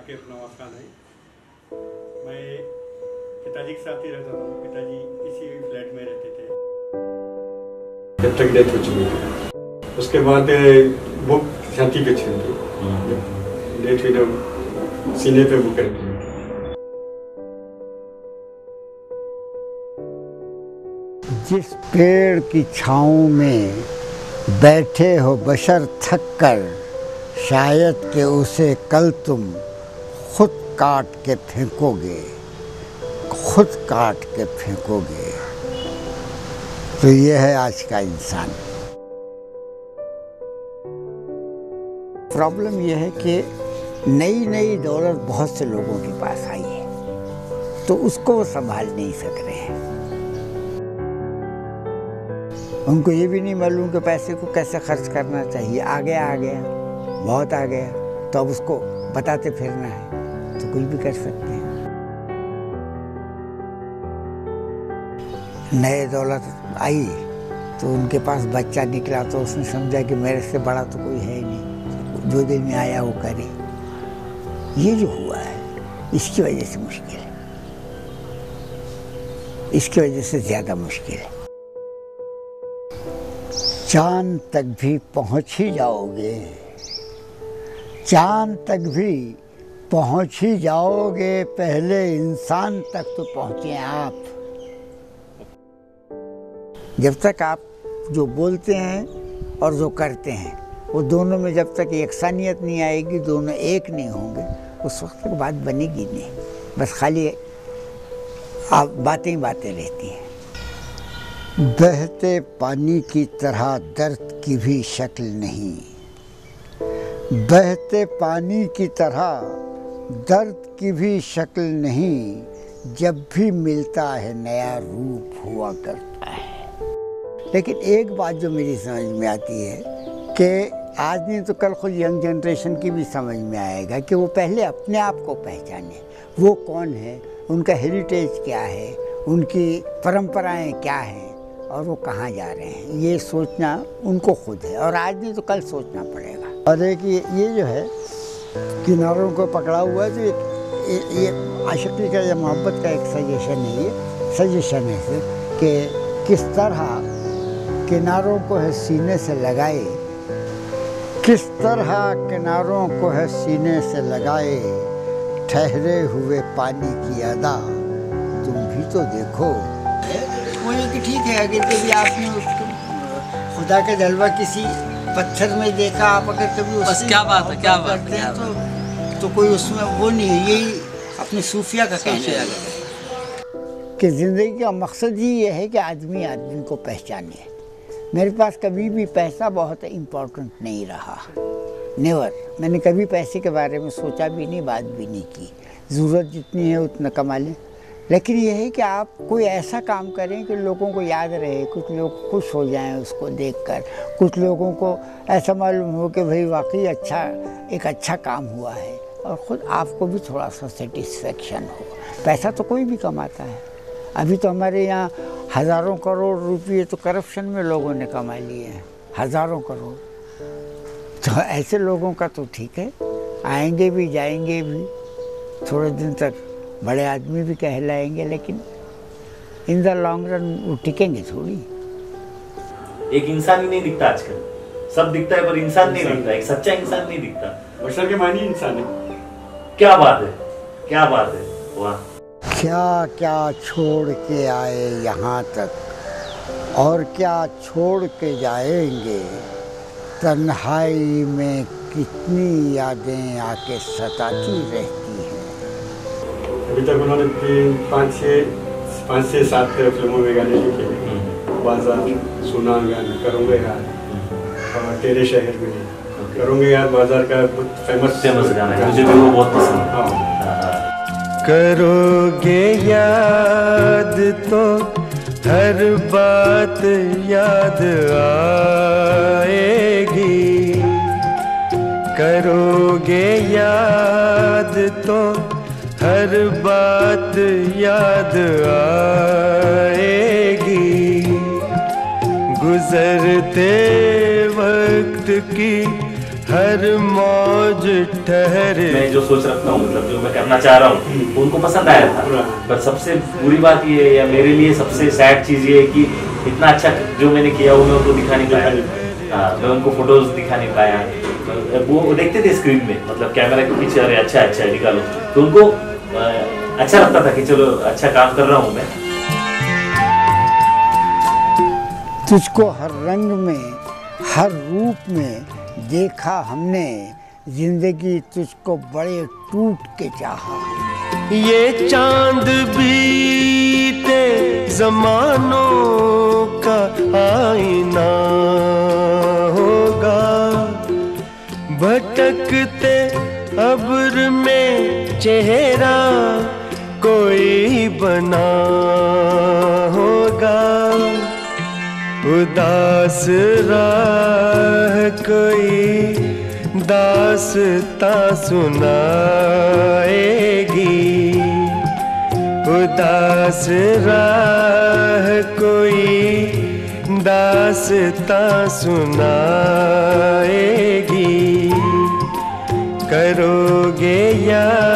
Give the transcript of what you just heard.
शाकिर नवाज खान है। मैं पिताजी के साथ ही रहता था। पिताजी इसी फ्लैट में रहते थे जब तक डेथ हो चुकी थी। उसके बाद बुक छाती पे छीन थी, डेथ हुई तो सीने पे बुक रखी। जिस पेड़ की छाँव में बैठे हो बशर थक कर, शायद कि उसे कल तुम खुद काट के फेंकोगे, खुद काट के फेंकोगे। तो ये है आज का इंसान। प्रॉब्लम यह है कि नई नई दौलत बहुत से लोगों के पास आई है, तो उसको वो संभाल नहीं सक रहे हैं। उनको ये भी नहीं मालूम कि पैसे को कैसे खर्च करना चाहिए। आ गया बहुत आ गया, तो अब उसको बताते फिरना है, तो कुछ भी कर सकते हैं। नए दौलत आई तो उनके पास बच्चा निकला, तो उसने समझा कि मेरे से बड़ा तो कोई है ही नहीं, जो दिल में आया वो करे। ये जो हुआ है, इसकी वजह से मुश्किल है, इसकी वजह से ज़्यादा मुश्किल है। चांद तक भी पहुँच ही जाओगे, चांद तक भी पहुँच ही जाओगे, पहले इंसान तक तो पहुँचे आप। जब तक आप जो बोलते हैं और जो करते हैं, वो दोनों में जब तक यकसानियत नहीं आएगी, दोनों एक नहीं होंगे, उस वक्त तक बात बनेगी नहीं। बस खाली आप बातें ही बातें रहती हैं। बहते पानी की तरह दर्द की भी शक्ल नहीं, बहते पानी की तरह दर्द की भी शक्ल नहीं, जब भी मिलता है नया रूप हुआ करता है। लेकिन एक बात जो मेरी समझ में आती है कि आज नहीं तो कल खुद यंग जनरेशन की भी समझ में आएगा कि वो पहले अपने आप को पहचाने, वो कौन है, उनका हेरिटेज क्या है, उनकी परंपराएं क्या हैं और वो कहाँ जा रहे हैं। ये सोचना उनको खुद है, और आज नहीं तो कल सोचना पड़ेगा। और एक ये जो है किनारों को पकड़ा हुआ है, तो ये आशिकी का या मोहब्बत का एक सजेशन है, ये सजेशन है कि किस तरह किनारों को है सीने से लगाए, किस तरह किनारों को है सीने से लगाए, ठहरे हुए पानी की अदा तुम भी तो देखो। बोले कि ठीक है, अगर कभी आपने उसको खुदा का जलवा किसी पत्थर में देखा, आप अगर कभी बस क्या बात है, क्या बात है, तो कोई उसमें वो नहीं है। यही अपनी सूफिया का कहना है कि ज़िंदगी का मकसद ही ये है कि आदमी आदमी को पहचाने। मेरे पास कभी भी पैसा बहुत इम्पोर्टेंट नहीं रहा, नेवर। मैंने कभी पैसे के बारे में सोचा भी नहीं, बात भी नहीं की। ज़रूरत जितनी है उतना कमा लें, लेकिन यह है कि आप कोई ऐसा काम करें कि लोगों को याद रहे, कुछ लोग खुश हो जाएं उसको देखकर, कुछ लोगों को ऐसा मालूम हो कि भाई वाकई एक अच्छा काम हुआ है, और ख़ुद आपको भी थोड़ा सा सेटिस्फेक्शन हो। पैसा तो कोई भी कमाता है। अभी तो हमारे यहाँ हज़ारों करोड़ रुपये तो करप्शन में लोगों ने कमा लिए हैं, हज़ारों करोड़। तो ऐसे लोगों का तो ठीक है, आएंगे भी जाएंगे भी, थोड़े दिन तक बड़े आदमी भी कहलाएंगे, लेकिन इन द लॉन्ग रन वो टिकेंगे थोड़ी। एक इंसान ही नहीं दिखता आजकल, सब दिखता है पर इंसान नहीं दिखता, एक सच्चा इंसान नहीं दिखता। बशर के मानी इंसान है। क्या बात है, क्या बात है, वाह। क्या क्या छोड़ के आए यहाँ तक, और क्या छोड़ के जाएंगे, तन्हाई में कितनी यादें आके सताती रहती हैं। अभी तक उन्होंने 5 से 7 फिल्मों में गाने लिखे, बाजार, सुना गाना, करूँगा यार, और तेरे शहर में, करूँगा यार बाजार का फेमस गाना है, मुझे भी वो बहुत पसंद है। हाँ। करोगे याद तो हर बात याद आएगी, करोगे याद तो हर बात याद आएगी, गुजरते वक्त की हर मौज ठहरे। मैं जो सोच रखता हूँ, मतलब जो मैं करना चाह रहा हूँ, उनको पसंद आया था। पर सबसे बुरी बात ये है, या मेरे लिए सबसे सैड चीज ये है कि इतना अच्छा जो मैंने किया वो मैं उनको दिखा नहीं पाया। मैं उनको फोटोज दिखा नहीं पाया। वो देखते थे स्क्रीन में, मतलब कैमरा के पीछे, अरे अच्छा अच्छा निकालो, तो उनको अच्छा लगता था कि चलो अच्छा काम कर रहा हूँ मैं। तुझको हर रंग में, हर रूप में देखा हमने, जिंदगी तुझको बड़े टूट के चाहा। ये चांद बीते जमानों का आईना होगा, भटकते अब्र में चेहरा कोई बना होगा, उदास राह कोई दास्तां सुनाएगी, उदास राह कोई दास्तां सुनाएगी। करोगे याद